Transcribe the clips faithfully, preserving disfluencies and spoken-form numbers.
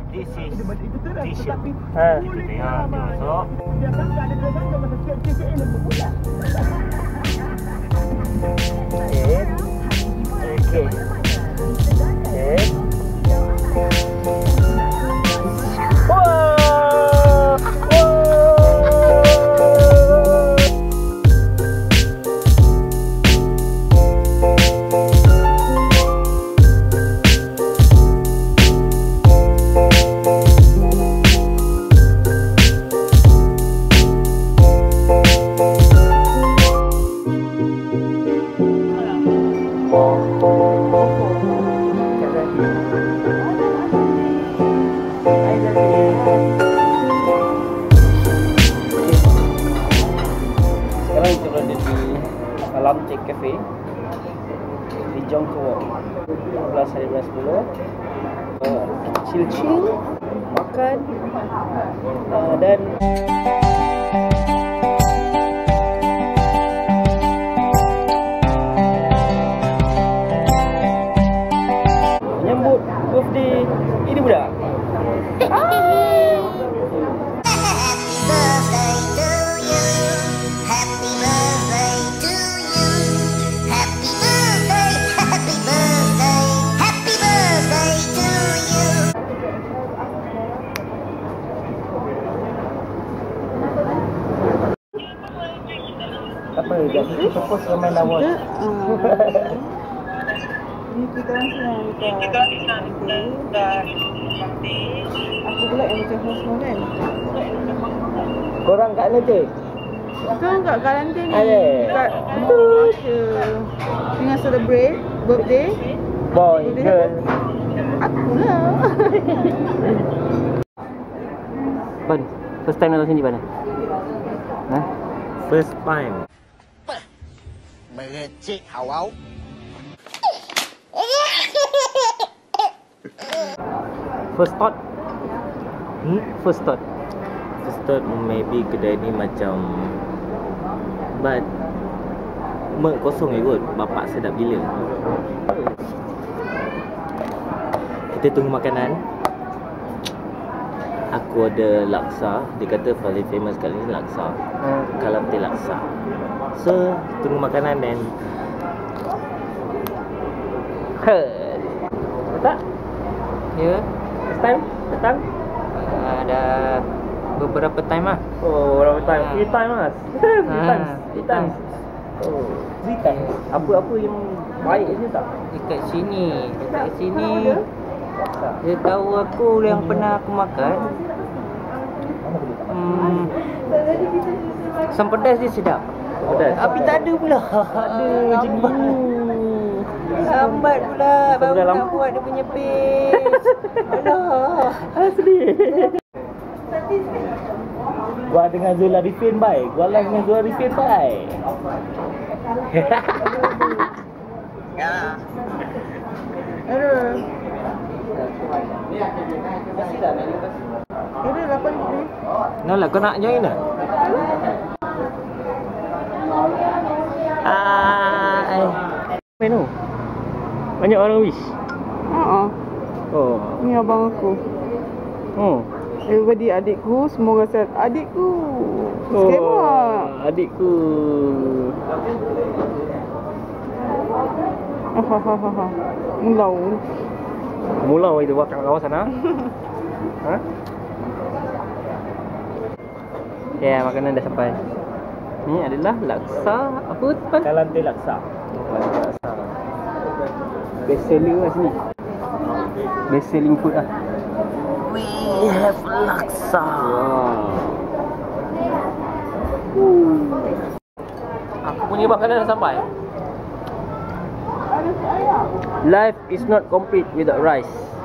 This is t-shirt. Ha. Kita tengok, dia masuk. Okay. Okay. Okay. Wah! Wah! Sekarang kita berada di Alam Tech Cafe di Jongkong, empat belas hari bulan sepuluh. uh, Chill-chill, makan uh, dan menyambut birthday ini budak. Apa jadi kita post ramai lawan. Ni kita orang senang kita dan aku pula yang macam host semua kan. Korang kat mana tu? Korang kat karantin ni. Ada. Kat Malaysia. Tengah celebrate birthday. Boy, girl. Aku lah. Ban, first time datang sini Ban? Ha? First time. Mengecek awau. First thought? Hmm? First thought? First thought maybe kedai ni macam but mek kosong je kot. Bapak sedap gila. Kita tunggu makanan. Aku ada laksa. Dia kata paling famous kat ni laksa. Hmm. Kalam teh laksa. So, tunggu makanan dan He. Tak? Ya, First time? Datang? uh, ada beberapa time lah. Oh, berapa time? Ha. Three time lah. Three Ha, times. Three three times. Oh, three times. Apa-apa yang baik je tak? Dekat sini, dekat sini Laksa. dia tahu aku yang pernah aku makan. Hmm, asam pedas dia sedap. Pedas. Tapi tak ada pula. Ada macam ni. Lambat pula baru Dah nak lambat. buat dia punya paste. Alah. Asli. Gua dengan Zul Arifin bye. Gua lah dengan Zul Arifin bye. Ya. Ada. Ada lapan ni. Nah lah, kau nak join tak? Hai. Menu. Banyak orang wish. Haa. Oh. Ni abang aku. Oh. Everybody adikku, semoga sihat. Adikku. Oh. Skema. Adikku. Hahaha. Mulau. Mulau itu buat kat kawasan ha? Ha? Ya, yeah, makanan dah sampai. Ni adalah laksa apa tu? Kalam teh laksa. Laksa. Best seller lah sini. Best selling food lah. We have laksa. Wow. Aku punya makanan dah sampai. Life is not complete without rice.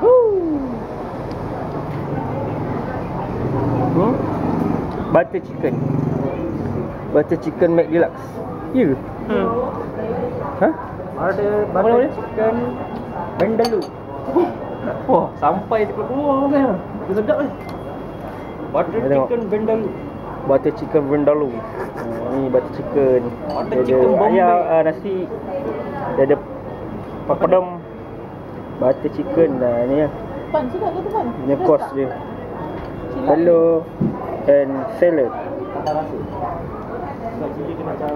Hmm? Butter chicken. Butter chicken Mac Deluxe. Ya? Hmm. Ha? Ada Apa nama dia? chicken bendalu. Wah, sampai dia keluar kan. Dia sedap ni. Butter Kita tengok. chicken bendalu. Butter chicken vindaloo. Ha, ni butter chicken. Butter Dia chicken ada Bombay. ayam, uh, nasi. Dia ada papadum. Butter chicken lah ni lah. Tepan sedap ke tepan? Punya kos dia. Telur and salad. Tak rasa. Sebab cili dia macam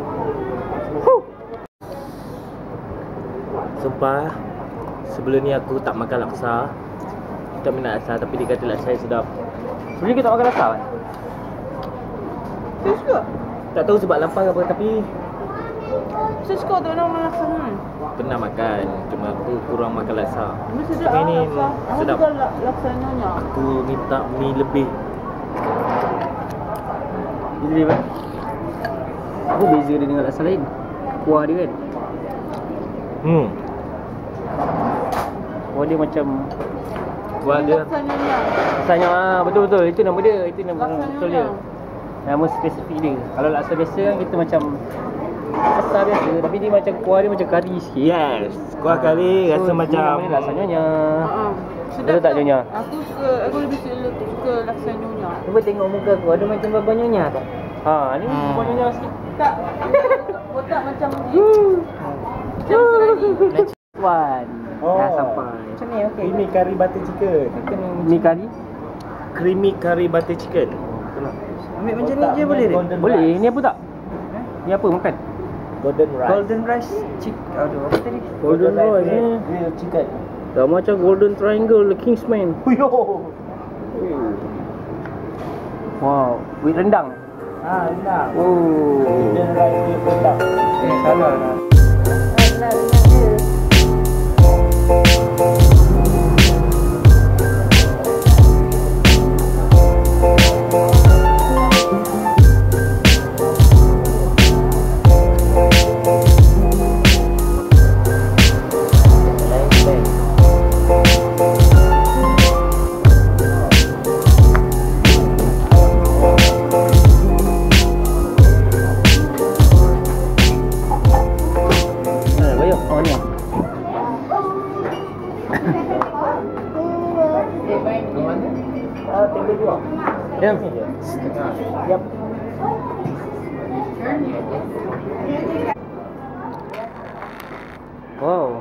sumpah, sebelum ni aku tak makan laksa. Tak minat laksa, tapi dia kata laksa dia sedap. Sebelum kita tak makan laksa kan? Saya suka. Tak tahu sebab lapar ke apa, tapi Saya suka tak nak makan laksa kan. pernah makan. Cuma aku kurang makan laksa. Ini sedap Tapi ah, ni laksa. Aku sedap. suka lak- laksa nyonya. Aku minta mie lebih. Ini dia kan? Apa beza dia dengan laksa lain? Kuah dia kan? Hmm. Kuah dia macam Kuah Ini dia laksa nyonya. Rasanya ah betul-betul itu nama dia, itu nama Laksa betul nyonya. dia. Nama spesifik dia. Kalau laksa biasa kan kita macam laksa biasa tapi dia macam kuah dia macam kari sikit. yes. Kuah kari rasa ni macam namanya laksa nyonya. Ha. Betul tak nyonya? Aku suka, aku lebih suka, suka laksa nyonya. Cuba tengok muka aku, ada macam baba nyonya tak? Ha ni Hmm. kuah nyonya sikit. Tak. Botak macam ni. Macam sekali. Wan. Oh. Dah sampai. Macam ni, okey. creamy curry butter chicken. Mi kari? Creamy curry butter chicken. Ambil macam ni je boleh tak? Golden Boleh. rice. Ni apa tak? Ni apa makan? Golden rice. Golden rice chick. Aduh, apa tadi? Golden rice ni. Real chicken. Dah macam golden triangle the Kingsman. Yo. Wow, with rendang. Ah, rendang. Oh. Golden rice with rendang. Eh, salah lah. Mana bayar? Oh ni. Ah, table dua. Ya. Yap. Wow.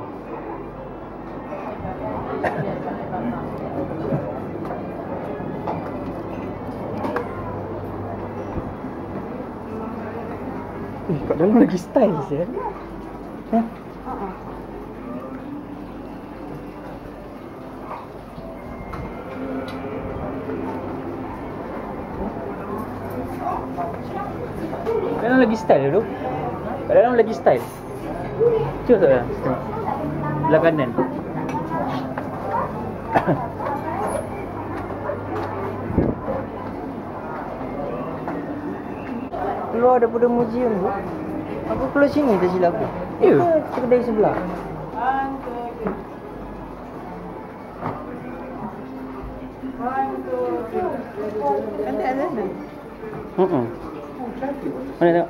Eh, kat dalam lagi style je. Ha? Kat dalam lagi style tu. Kat dalam lagi style. Cuba tak lah. Belah kanan. Keluar daripada museum tu. Aku keluar sini tak silap aku. Ya. Ke kedai sebelah. Cantik ada ni. Hmm. Mana tengok?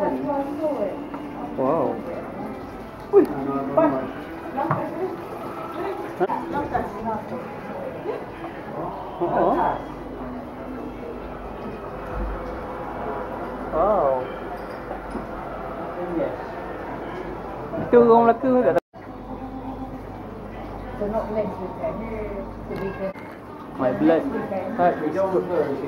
Wow. Oh. Wow. Itu orang Melaka tak tahu. My blood heart is good.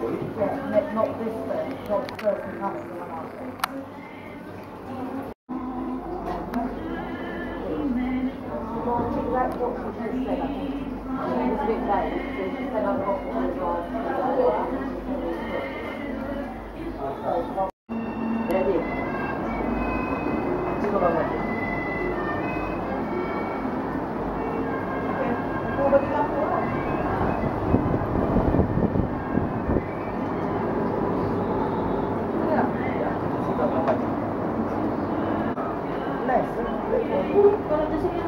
Jadi. Cuba bangun. Aku bagi lampu lah. Nice. Kalau di sini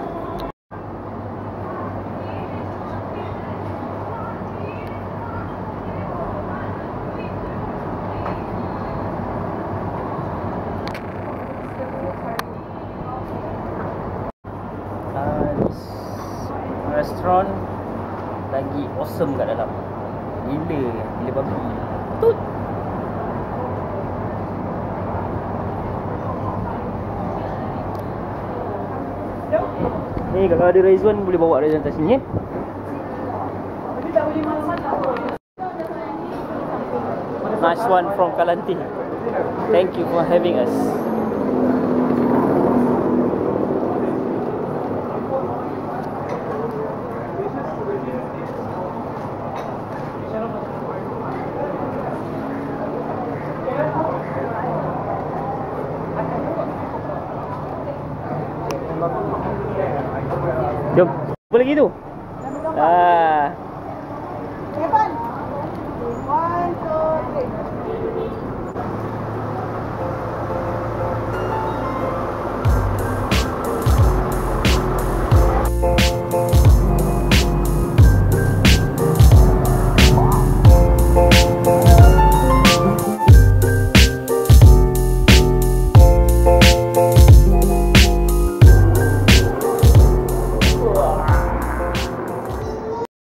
Restoran lagi awesome kat dalam. Gila, gila babi. Tut. Ni kalau ada Rizwan boleh bawa Rizwan atas sini eh. Aswan from Kalanti. Thank you for having us. Jom. Apa lagi tu?